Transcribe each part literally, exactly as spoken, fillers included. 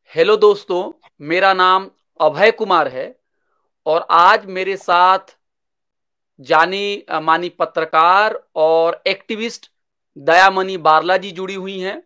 Hello दोस्तों, मेरा नाम अभय कुमार है और आज मेरे साथ जानी अ, मानी पत्रकार और एक्टिविस्ट दयामणि बारला जी जुड़ी हुई हैं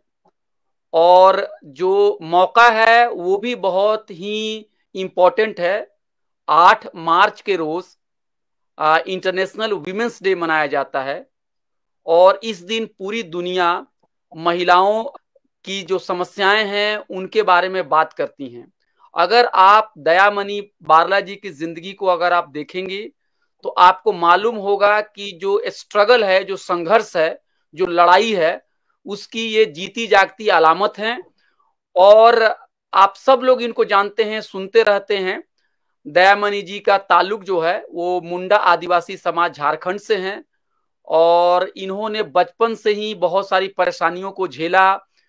और जो मौका है वो भी बहुत ही इम्पोर्टेंट है। आठ मार्च के रोज अ, इंटरनेशनल वीमेंस डे मनाया जाता है और इस दिन पूरी दुनिया महिलाओं की जो समस्याएं हैं उनके बारे में बात करती हैं। अगर आप दयामणि बारला जी की जिंदगी को अगर आप देखेंगे तो आपको मालूम होगा कि जो स्ट्रगल है, जो संघर्ष है, जो लड़ाई है, उसकी ये जीती जागती अलामत है और आप सब लोग इनको जानते हैं, सुनते रहते हैं। दयामणि जी का ताल्लुक जो है वो मुंडा आदिवासी समाज झारखंड से हैं और इन्होंने बचपन से ही बहुत सारी परेशानियों को झेला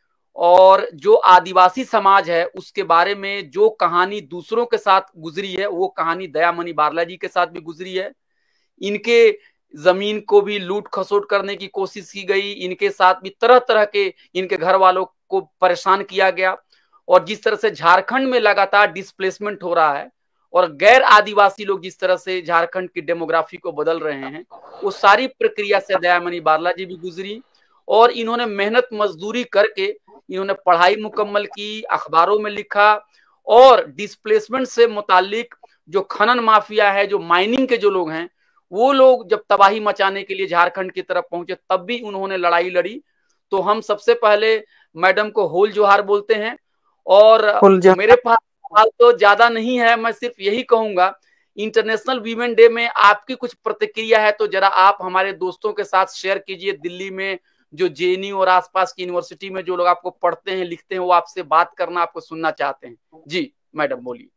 और जो आदिवासी समाज है उसके बारे में जो कहानी दूसरों के साथ गुजरी है वो कहानी दयामणि बारला जी के साथ भी गुजरी है। इनके जमीन को भी लूट खसोट करने की कोशिश की गई, इनके साथ भी तरह तरह के इनके घर वालों को परेशान किया गया और जिस तरह से झारखंड में लगातार डिस्प्लेसमेंट हो रहा है और गैर आदिवासी लोग जिस तरह से झारखंड की डेमोग्राफी को बदल रहे हैं, वो सारी प्रक्रिया से दयामणि बारला जी भी गुजरी और इन्होंने मेहनत मजदूरी करके इन्होंने पढ़ाई मुकम्मल की, अखबारों में लिखा और डिस्प्लेसमेंट से मुतालिक जो खनन माफिया है, जो माइनिंग के जो लोग हैं, वो लोग जब तबाही मचाने के लिए झारखंड की तरफ पहुंचे तब भी उन्होंने लड़ाई लड़ी। तो हम सबसे पहले मैडम को होल जोहार बोलते हैं और मेरे पास सवाल तो ज्यादा नहीं है, मैं सिर्फ यही कहूंगा इंटरनेशनल वीमेन डे में आपकी कुछ प्रतिक्रिया है तो जरा आप हमारे दोस्तों के साथ शेयर कीजिए। दिल्ली में जो जेएनयू और आसपास की यूनिवर्सिटी में जो लोग आपको पढ़ते हैं, लिखते हैं, वो आपसे बात करना, आपको सुनना चाहते हैं। जी मैडम बोलिए।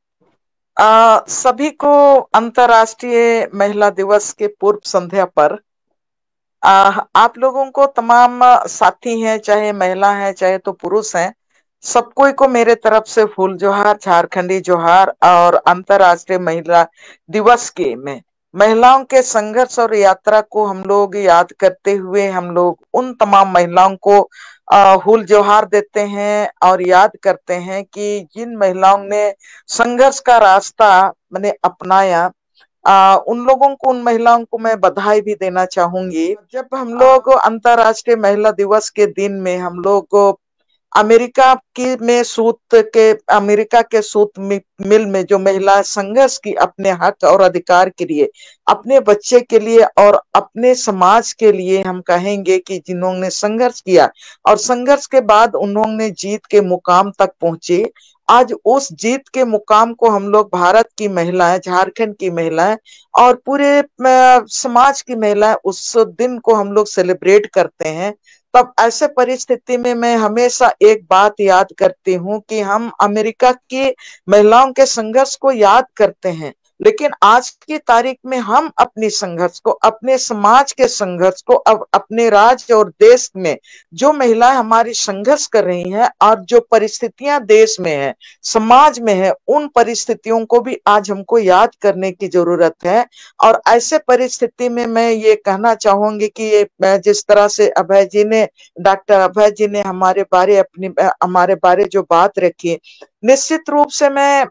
आ, सभी को अंतर्राष्ट्रीय महिला दिवस के पूर्व संध्या पर आ, आप लोगों को तमाम साथी हैं, चाहे महिला हैं चाहे तो पुरुष हैं, सब कोई को मेरे तरफ से फूल जोहार, झारखंडी जोहार। और अंतर्राष्ट्रीय महिला दिवस के में महिलाओं के संघर्ष और यात्रा को हम लोग याद करते हुए हम लोग उन तमाम महिलाओं को फूल जोहार देते हैं और याद करते हैं कि जिन महिलाओं ने संघर्ष का रास्ता मैंने अपनाया, आ, उन लोगों को, उन महिलाओं को मैं बधाई भी देना चाहूंगी। जब हम लोग अंतर्राष्ट्रीय महिला दिवस के दिन में हम लोग अमेरिका की में सूत के अमेरिका के सूत मिल में जो महिला संघर्ष की अपने हक और अधिकार के लिए, अपने बच्चे के लिए और अपने समाज के लिए, हम कहेंगे कि जिन्होंने संघर्ष किया और संघर्ष के बाद उन्होंने जीत के मुकाम तक पहुंचे, आज उस जीत के मुकाम को हम लोग भारत की महिलाएं, झारखंड की महिलाएं और पूरे समाज की महिलाएं उस दिन को हम लोग सेलिब्रेट करते हैं। तब ऐसे परिस्थिति में मैं हमेशा एक बात याद करती हूँ कि हम अमेरिका की महिलाओं के संघर्ष को याद करते हैं, लेकिन आज की तारीख में हम अपनी संघर्ष को, अपने समाज के संघर्ष को, अब अपने राज्य और देश में जो महिलाएं हमारी संघर्ष कर रही हैं और जो परिस्थितियां देश में है, समाज में है, उन परिस्थितियों को भी आज हमको याद करने की जरूरत है। और ऐसे परिस्थिति में मैं ये कहना चाहूंगी कि ये जिस तरह से अभय जी ने, डॉक्टर अभय जी ने हमारे बारे अपनी हमारे बारे जो बात रखी, निश्चित रूप से मैं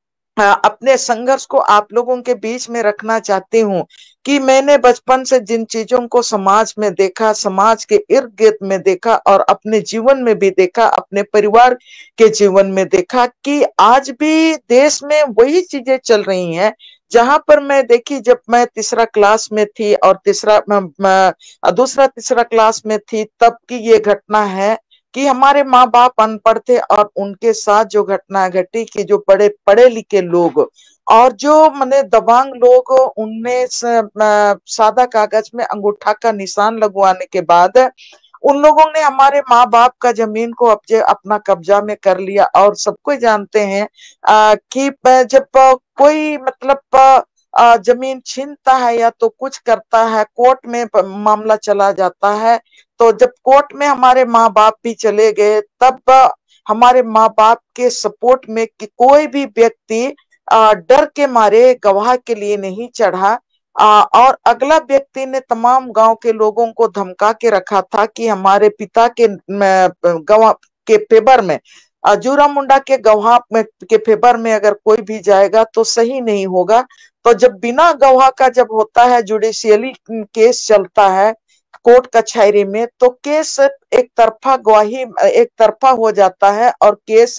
अपने संघर्ष को आप लोगों के बीच में रखना चाहती हूँ कि मैंने बचपन से जिन चीजों को समाज में देखा, समाज के इर्द गिर्द में देखा और अपने जीवन में भी देखा, अपने परिवार के जीवन में देखा कि आज भी देश में वही चीजें चल रही हैं जहां पर मैं देखी जब मैं तीसरा क्लास में थी और तीसरा दूसरा तीसरा क्लास में थी, तब की ये घटना है कि हमारे माँ बाप अनपढ़ थे और उनके साथ जो घटना घटी कि जो बड़े पढ़े लिखे लोग और जो माने दबंग लोग, उनने सादा कागज में अंगूठा का निशान लगवाने के बाद उन लोगों ने हमारे माँ बाप का जमीन को अपना कब्जा में कर लिया। और सबको जानते हैं कि जब कोई मतलब जमीन छीनता है या तो कुछ करता है, कोर्ट में मामला चला जाता है, तो जब कोर्ट में हमारे माँ बाप भी चले गए तब हमारे माँ बाप के सपोर्ट में कि कोई भी व्यक्ति डर के मारे गवाह के लिए नहीं चढ़ा और अगला व्यक्ति ने तमाम गांव के लोगों को धमका के रखा था कि हमारे पिता के गवाह के फेवर में जोरा मुंडा के गवाह के फेवर में अगर कोई भी जाएगा तो सही नहीं होगा। तो जब बिना गवाह का जब होता है, जुडिशियली केस चलता है कोर्ट कचहरी में, तो केस एक तरफा गवाही एक तरफा हो जाता है और केस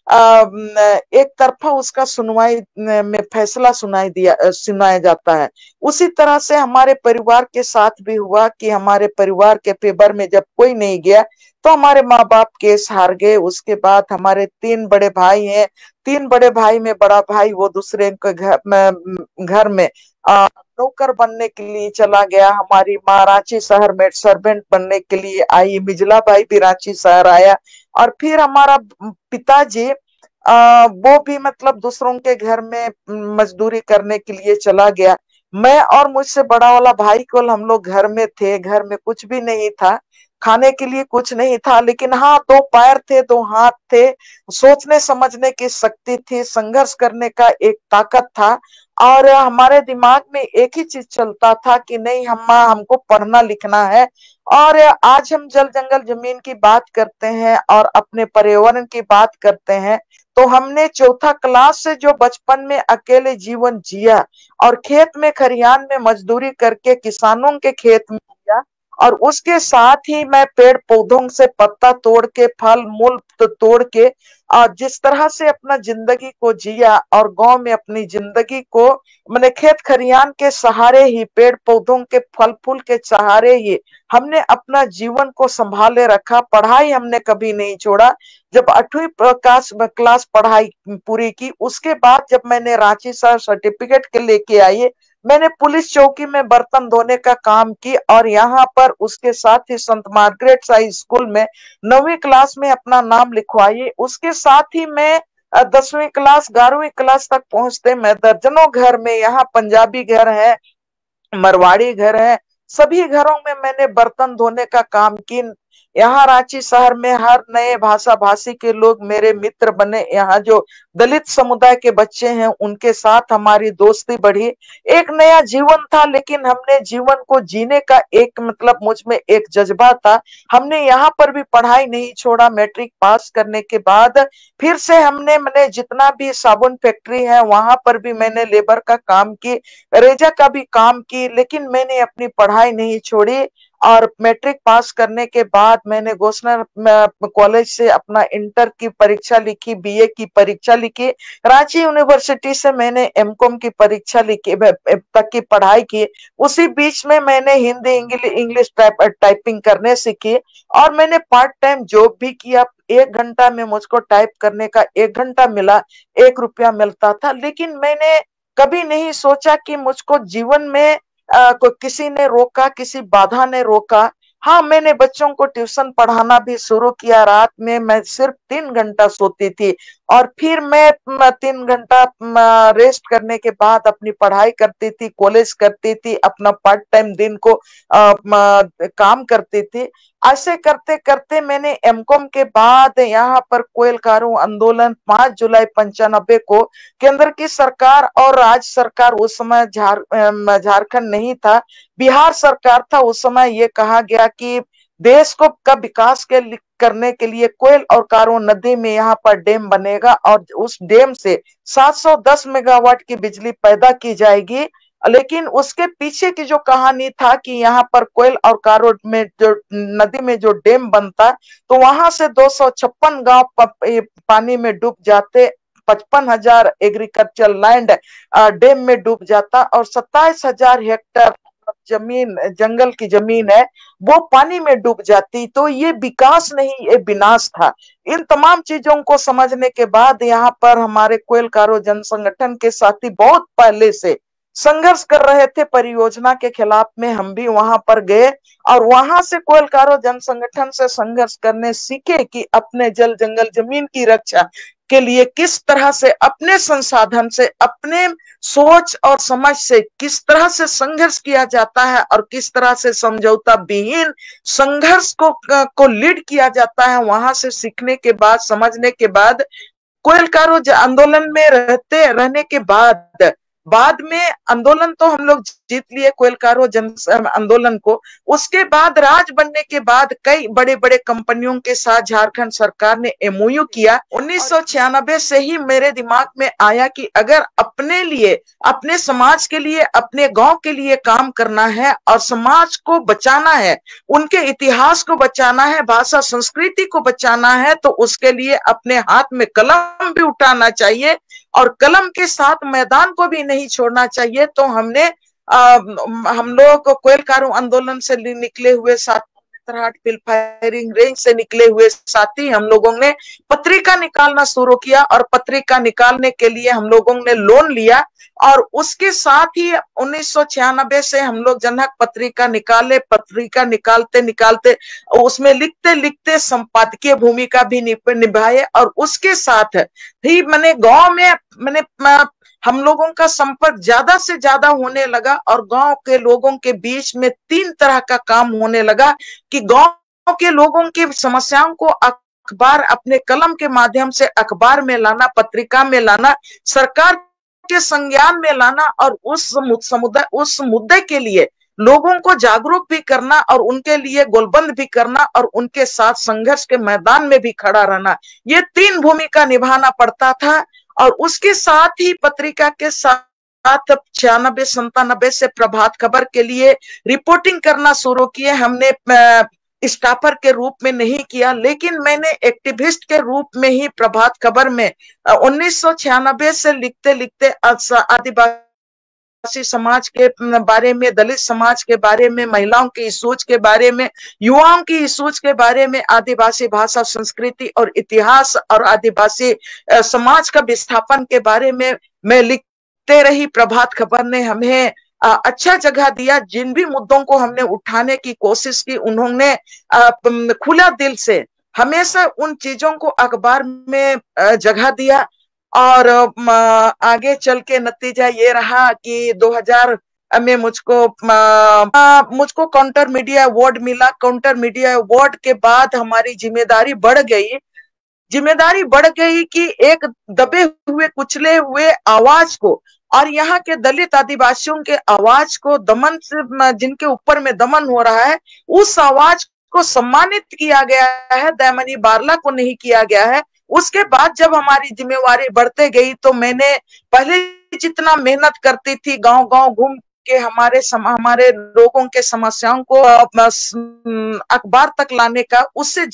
एक तरफा उसका सुनवाई में फैसला सुनाई दिया सुनाया जाता है। उसी तरह से हमारे परिवार के साथ भी हुआ कि हमारे परिवार के फेवर में जब कोई नहीं गया तो हमारे माँ बाप केस हार गए। उसके बाद हमारे तीन बड़े भाई हैं, तीन बड़े भाई में बड़ा भाई वो दूसरे के घर में घर में आ, नौकर बनने के लिए चला गया। हमारी माँ रांची शहर में सर्वेंट बनने के लिए आई, मिजला भाई भी रांची शहर आया। और फिर हमारा पिताजी आ, वो भी मतलब दूसरों के घर में मजदूरी करने के लिए चला गया। मैं और मुझसे बड़ा वाला भाई केवल हम लोग घर में थे। घर में कुछ भी नहीं था, खाने के लिए कुछ नहीं था, लेकिन हाँ दो पैर थे, दो हाथ थे, सोचने समझने की शक्ति थी, संघर्ष करने का एक ताकत था। और हमारे दिमाग में एक ही चीज चलता था कि नहीं, हम हमको पढ़ना लिखना है। और आज हम जल जंगल जमीन की बात करते हैं और अपने पर्यावरण की बात करते हैं, तो हमने चौथा क्लास से जो बचपन में अकेले जीवन जिया और खेत में खरियान में मजदूरी करके किसानों के खेत में जिया, और उसके साथ ही मैं पेड़ पौधों से पत्ता तोड़ के, फल मूल तोड़ के और जिस तरह से अपना जिंदगी को जिया, और गांव में अपनी जिंदगी को मैंने खेत खरियान के सहारे ही, पेड़ पौधों के फल फूल के सहारे ही हमने अपना जीवन को संभाले रखा। पढ़ाई हमने कभी नहीं छोड़ा। जब आठवीं क्लास क्लास पढ़ाई पूरी की, उसके बाद जब मैंने रांची शहर सर्टिफिकेट के लेके आई, मैंने पुलिस चौकी में बर्तन धोने का काम की। और यहाँ पर उसके साथ ही संत मार्गरेट हाई स्कूल में नौवीं क्लास में अपना नाम लिखवाई। उसके साथ ही मैं दसवीं क्लास ग्यारहवीं क्लास तक पहुंचते मैं दर्जनों घर में, यहाँ पंजाबी घर है, मरवाड़ी घर है, सभी घरों में मैंने बर्तन धोने का काम की। यहाँ रांची शहर में हर नए भाषा भाषी के लोग मेरे मित्र बने। यहाँ जो दलित समुदाय के बच्चे हैं उनके साथ हमारी दोस्ती बढ़ी। एक नया जीवन था, लेकिन हमने जीवन को जीने का एक मतलब मुझ में एक जज्बा था। हमने यहाँ पर भी पढ़ाई नहीं छोड़ा। मैट्रिक पास करने के बाद फिर से हमने मैंने जितना भी साबुन फैक्ट्री है वहां पर भी मैंने लेबर का काम की, रेजा का भी काम की, लेकिन मैंने अपनी पढ़ाई नहीं छोड़ी। और मैट्रिक पास करने के बाद मैंने घोषणा कॉलेज से अपना इंटर की परीक्षा लिखी, बीए की परीक्षा लिखी, रांची यूनिवर्सिटी से मैंने एमकॉम की परीक्षा लिखी तक की पढ़ाई की। उसी बीच में मैंने हिंदी इंग्लिश टाइप, टाइपिंग करने सीखी और मैंने पार्ट टाइम जॉब भी किया। एक घंटा में मुझको टाइप करने का एक घंटा मिला, एक रुपया मिलता था। लेकिन मैंने कभी नहीं सोचा कि मुझको जीवन में आ, को किसी ने रोका, किसी बाधा ने रोका। हाँ, मैंने बच्चों को ट्यूशन पढ़ाना भी शुरू किया। रात में मैं सिर्फ तीन घंटा सोती थी और फिर मैं तीन घंटा रेस्ट करने के बाद अपनी पढ़ाई करती थी, कॉलेज करती थी, अपना पार्ट टाइम दिन को आ, काम करती थी। ऐसे करते करते मैंने एमकॉम के बाद यहाँ पर कोयलकारों आंदोलन पांच जुलाई पंचानबे को केंद्र की सरकार और राज्य सरकार, उस समय झार झारखंड नहीं था, बिहार सरकार था, उस समय ये कहा गया कि देश को का विकास के करने के लिए कोयल और कारो नदी में यहाँ पर डैम बनेगा और उस डैम से सात सौ दस मेगावाट की बिजली पैदा की जाएगी। लेकिन उसके पीछे की जो कहानी था कि यहाँ पर कोयल और कारो में जो नदी में जो डैम बनता तो वहां से दो सौ छप्पन गांव पानी में डूब जाते, पचपन हजार एग्रीकल्चर लैंड डैम में डूब जाता और सत्ताईस हजार हेक्टेयर जमीन, जंगल की जमीन है, वो पानी में डूब जाती। तो ये विकास नहीं, ये विनाश था। इन तमाम चीजों को समझने के बाद यहाँ पर हमारे कोयलकारो जन संगठन के साथी बहुत पहले से संघर्ष कर रहे थे परियोजना के खिलाफ में। हम भी वहां पर गए और वहां से कोयलकारो जन संगठन से संघर्ष करने सीखे कि अपने जल जंगल जमीन की रक्षा के लिए किस तरह से अपने संसाधन से, अपने सोच और समझ से किस तरह से संघर्ष किया जाता है और किस तरह से समझौता विहीन संघर्ष को को लीड किया जाता है। वहां से सीखने के बाद, समझने के बाद, कोयलकारो आंदोलन में रहते रहने के बाद बाद में आंदोलन तो हम लोग जीत लिए, कोयलकारो जन आंदोलन को। उसके बाद राज बनने के बाद कई बड़े बड़े कंपनियों के साथ झारखंड सरकार ने एमओयू किया। उन्नीस सौ छियानबे से ही मेरे दिमाग में आया कि अगर अपने लिए, अपने समाज के लिए, अपने गांव के लिए काम करना है और समाज को बचाना है, उनके इतिहास को बचाना है, भाषा संस्कृति को बचाना है, तो उसके लिए अपने हाथ में कलम भी उठाना चाहिए और कलम के साथ मैदान को भी नहीं छोड़ना चाहिए। तो हमने आ, हम लोग कोयलकारो आंदोलन से निकले हुए साथी, पिल फायरिंग रेंज से निकले हुए साथी, हम लोगों ने पत्रिका निकालना शुरू किया और पत्रिका निकालने के लिए हम लोगों ने लोन लिया। और उसके साथ ही उन्नीस सौ छियानबे से हम लोग जनक पत्रिका निकाले। पत्रिका निकालते निकालते उसमें लिखते लिखते संपादकीय भूमिका भी निभाए और उसके साथ ही मैंने गांव में मैंने हम लोगों का संपर्क ज्यादा से ज्यादा होने लगा और गांव के लोगों के बीच में तीन तरह का काम होने लगा कि गांव के लोगों की समस्याओं को अखबार, अपने कलम के माध्यम से अखबार में लाना, पत्रिका में लाना, सरकार के संज्ञान में लाना और उस समुदाय उस मुद्दे के लिए लोगों को जागरूक भी करना और उनके लिए गोलबंद भी करना और उनके साथ संघर्ष के मैदान में भी खड़ा रहना। ये तीन भूमिका निभाना पड़ता था। और उसके साथ ही पत्रिका के साथ छियानबे संतानबे से प्रभात खबर के लिए रिपोर्टिंग करना शुरू किए। हमने स्टाफर के रूप में नहीं किया, लेकिन मैंने एक्टिविस्ट के रूप में ही प्रभात खबर में उन्नीस सौ छियानबे से लिखते लिखते आदिवासी समाज के बारे में, दलित समाज के बारे में, महिलाओं की सोच के बारे में, युवाओं की सोच के बारे में, आदिवासी भाषा संस्कृति और इतिहास और आदिवासी समाज का विस्थापन के बारे में मैं लिखते रही। प्रभात खबर ने हमें अच्छा जगह दिया। जिन भी मुद्दों को हमने उठाने की कोशिश की, उन्होंने खुला दिल से हमेशा उन चीजों को अखबार में जगह दिया। और आगे चल के नतीजा ये रहा कि दो हज़ार में मुझको मुझको काउंटर मीडिया अवार्ड मिला। काउंटर मीडिया अवार्ड के बाद हमारी जिम्मेदारी बढ़ गई जिम्मेदारी बढ़ गई कि एक दबे हुए, कुचले हुए आवाज को और यहाँ के दलित आदिवासियों के आवाज को, दमन से जिनके ऊपर में दमन हो रहा है, उस आवाज को सम्मानित किया गया है, दयामनी बारला को नहीं किया गया है। उसके बाद जब हमारी जिम्मेवारी बढ़ते गई तो मैंने पहले जितना मेहनत करती थी गांव गांव घूम के हमारे सम, हमारे लोगों के समस्याओं को अखबार तक लाने का, उससे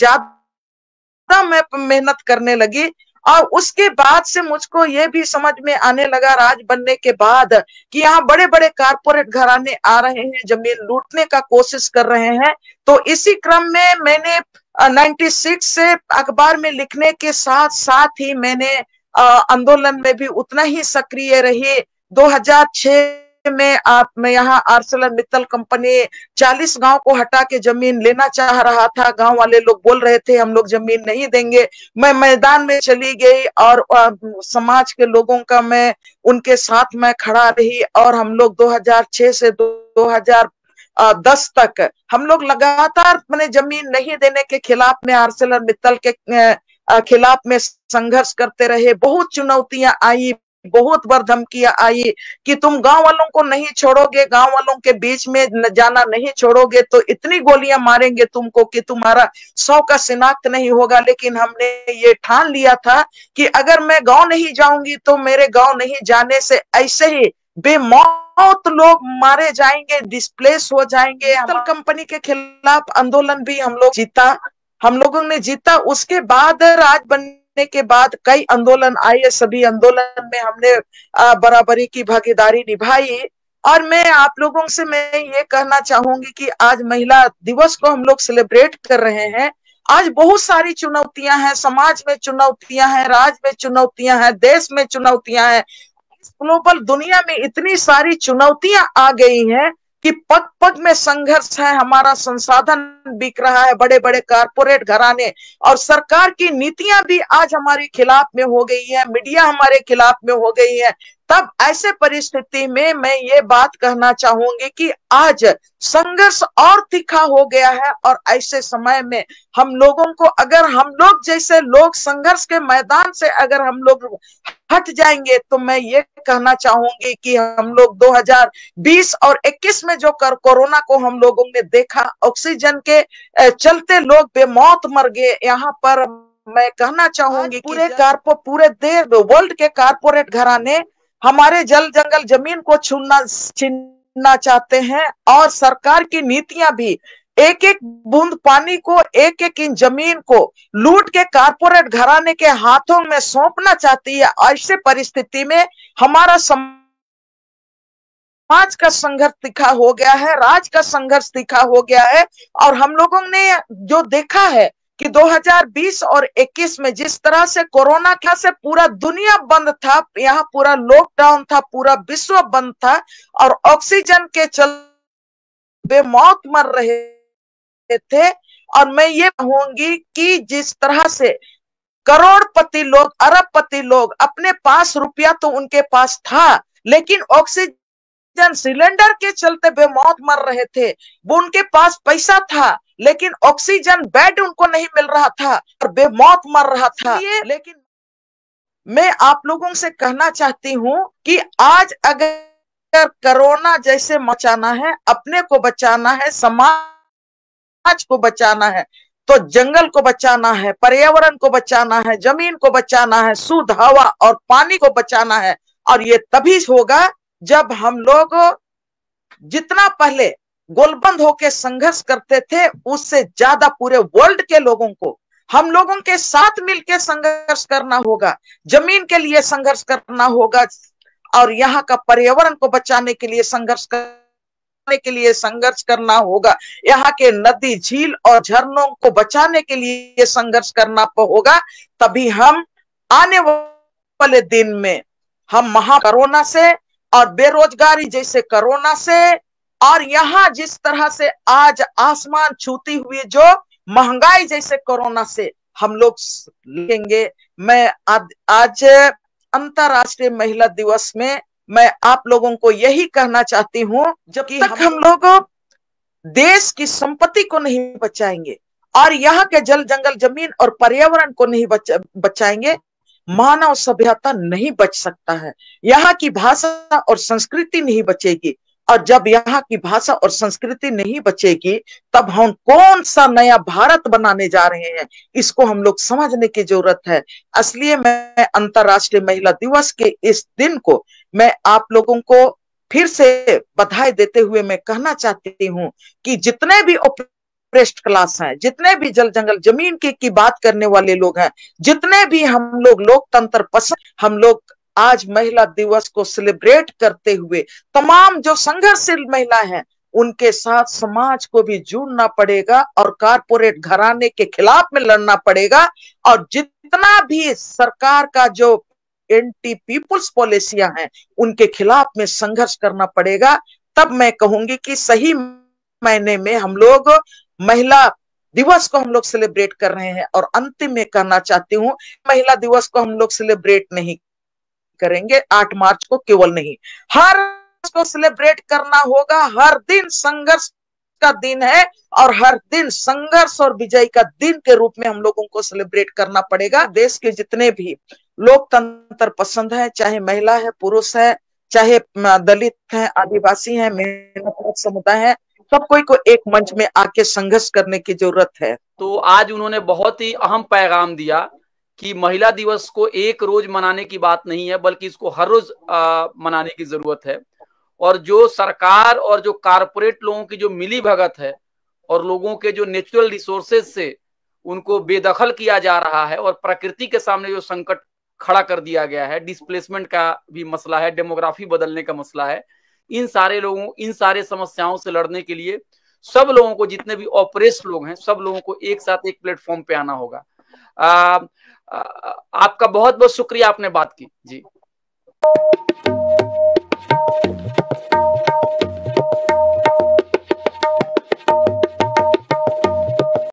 ज्यादा मैं मेहनत करने लगी। और उसके बाद से मुझको ये भी समझ में आने लगा राज बनने के बाद कि यहाँ बड़े बड़े कारपोरेट घराने आ रहे हैं, जमीन लूटने का कोशिश कर रहे हैं। तो इसी क्रम में मैंने छियानवे से अखबार में लिखने के साथ साथ ही मैंने आंदोलन में भी उतना ही सक्रिय रही। दो हज़ार छह में आप मैं यहाँ आर्सेलर मित्तल कंपनी चालीस गांव को हटा के जमीन लेना चाह रहा था। गांव वाले लोग बोल रहे थे हम लोग जमीन नहीं देंगे। मैं मैदान में चली गई और आ, समाज के लोगों का मैं उनके साथ मैं खड़ा रही और हम लोग दो हज़ार छह से दो हज़ार दस तक हम लोग लगातार मैंने जमीन नहीं देने के खिलाफ में, आर्सेलर मित्तल के खिलाफ में संघर्ष करते रहे। बहुत चुनौतियां आई, बहुत बार धमकियां आई कि तुम गांव वालों को नहीं छोड़ोगे, गांव वालों के बीच में जाना नहीं छोड़ोगे तो इतनी गोलियां मारेंगे तुमको कि तुम्हारा सौ का शिनाख्त नहीं होगा। लेकिन हमने ये ठान लिया था कि अगर मैं गांव नहीं जाऊंगी तो मेरे गांव नहीं जाने से ऐसे ही बेमौत लोग मारे जाएंगे, डिस्प्लेस हो जाएंगे। कंपनी के खिलाफ आंदोलन भी हम लोग जीता, हम लोगों ने जीता। उसके बाद राज बनने के बाद कई आंदोलन आए, सभी आंदोलन में हमने बराबरी की भागीदारी निभाई। और मैं आप लोगों से मैं ये कहना चाहूंगी कि आज महिला दिवस को हम लोग सेलिब्रेट कर रहे हैं। आज बहुत सारी चुनौतियां हैं, समाज में चुनौतियां हैं, राज्य में चुनौतियां हैं, देश में चुनौतियां हैं। ग्लोबल दुनिया में इतनी सारी चुनौतियां आ गई हैं कि पग पग में संघर्ष है। हमारा संसाधन बिक रहा है, बड़े बड़े कारपोरेट घराने और सरकार की नीतियां भी आज हमारे खिलाफ में हो गई है, मीडिया हमारे खिलाफ में हो गई है। तब ऐसे परिस्थिति में मैं ये बात कहना चाहूंगी कि आज संघर्ष और तीखा हो गया है और ऐसे समय में हम लोगों को, अगर हम लोग जैसे लोग संघर्ष के मैदान से अगर हम लोग हट जाएंगे तो मैं ये कहना चाहूंगी कि हम लोग दो हज़ार बीस और इक्कीस में जो कर कोरोना को हम लोगों ने देखा, ऑक्सीजन के चलते लोग बेमौत मर गए। यहाँ पर मैं कहना चाहूंगी पूरे कारपो पूरे देश वर्ल्ड के कारपोरेट घराने हमारे जल जंगल जमीन को छूना छीनना चाहते हैं और सरकार की नीतियां भी एक एक बूंद पानी को, एक एक इन जमीन को लूट के कारपोरेट घराने के हाथों में सौंपना चाहती है। ऐसे परिस्थिति में हमारा समाज का संघर्ष तीखा हो गया है, राज का संघर्ष तीखा हो गया है। और हम लोगों ने जो देखा है कि दो हज़ार बीस और इक्कीस में जिस तरह से कोरोना का से पूरा दुनिया बंद था, यहाँ पूरा लॉकडाउन था, पूरा विश्व बंद था और ऑक्सीजन के चलते बेमौत मर रहे थे। और मैं ये कहूंगी कि जिस तरह से करोड़पति लोग, अरबपति लोग, अपने पास रुपया तो उनके पास था लेकिन ऑक्सीजन सिलेंडर के चलते बेमौत मर रहे थे। वो उनके पास पैसा था लेकिन ऑक्सीजन बेड उनको नहीं मिल रहा था और बेमौत मर रहा था। लेकिन मैं आप लोगों से कहना चाहती हूं कि आज अगर कोरोना जैसे मचाना है, अपने को बचाना है, समाज को बचाना है, तो जंगल को बचाना है, पर्यावरण को बचाना है, जमीन को बचाना है, शुद्ध हवा और पानी को बचाना है। और ये तभी होगा जब हम लोग जितना पहले गोलबंद होके संघर्ष करते थे उससे ज्यादा पूरे वर्ल्ड के लोगों को हम लोगों के साथ मिलकर संघर्ष करना होगा, जमीन के लिए संघर्ष करना होगा और यहाँ का पर्यावरण को बचाने के लिए संघर्ष करने के लिए संघर्ष करना होगा, यहाँ के नदी, झील और झरनों को बचाने के लिए संघर्ष करना होगा। तभी हम आने वाले दिन में हम महा कोरोना से और बेरोजगारी जैसे कोरोना से और यहाँ जिस तरह से आज आसमान छूती हुई जो महंगाई जैसे कोरोना से हम लोग लेंगे। मैं आज, आज अंतर्राष्ट्रीय महिला दिवस में मैं आप लोगों को यही कहना चाहती हूँ, जब तक हम लोग देश की संपत्ति को नहीं बचाएंगे और यहाँ के जल जंगल जमीन और पर्यावरण को नहीं बचा, बचाएंगे, मानव सभ्यता नहीं बच सकता है। यहाँ की भाषा और संस्कृति नहीं बचेगी और जब यहाँ की भाषा और संस्कृति नहीं बचेगी तब हम कौन सा नया भारत बनाने जा रहे हैं, इसको हम लोग समझने की जरूरत है। इसलिए मैं अंतर्राष्ट्रीय महिला दिवस के इस दिन को मैं आप लोगों को फिर से बधाई देते हुए मैं कहना चाहती हूँ कि जितने भी प्रेस्ट क्लास हैं, जितने भी जल जंगल जमीन की, की बात करने वाले लोग हैं, जितने भी हम लोग लोकतंत्र पसंद, हम लोग आज महिला दिवस को सेलिब्रेट करते हुए तमाम जो संघर्षशील महिला हैं उनके साथ समाज को भी जुड़ना पड़ेगा और कारपोरेट घराने के खिलाफ में लड़ना पड़ेगा। और जितना भी सरकार का जो एंटी पीपुल्स पॉलिसियां हैं उनके खिलाफ में संघर्ष करना पड़ेगा। तब मैं कहूंगी कि सही मायने में हम लोग महिला दिवस को हम लोग सेलिब्रेट कर रहे हैं। और अंतिम में कहना चाहती हूँ, महिला दिवस को हम लोग सेलिब्रेट नहीं करेंगे आठ मार्च को केवल नहीं, हर को सेलिब्रेट करना होगा। हर दिन संघर्ष का दिन है और हर दिन संघर्ष और विजय का दिन के रूप में हम लोगों को सेलिब्रेट करना पड़ेगा। देश के जितने भी लोकतंत्र पसंद है, चाहे महिला है, पुरुष है, चाहे दलित है, आदिवासी है, मेहनत समुदाय है, सब कोई को एक मंच में आके संघर्ष करने की जरूरत है। तो आज उन्होंने बहुत ही अहम पैगाम दिया कि महिला दिवस को एक रोज मनाने की बात नहीं है, बल्कि इसको हर रोज मनाने की जरूरत है। और जो सरकार और जो कारपोरेट लोगों की जो मिली भगत है और लोगों के जो नेचुरल रिसोर्सेज से उनको बेदखल किया जा रहा है और प्रकृति के सामने जो संकट खड़ा कर दिया गया है, डिस्प्लेसमेंट का भी मसला है, डेमोग्राफी बदलने का मसला है, इन सारे लोगों इन सारे समस्याओं से लड़ने के लिए सब लोगों को, जितने भी ऑपरेस्ट लोग हैं, सब लोगों को एक साथ एक प्लेटफॉर्म पे आना होगा। आ, आ, आपका बहुत बहुत शुक्रिया, आपने बात की जी।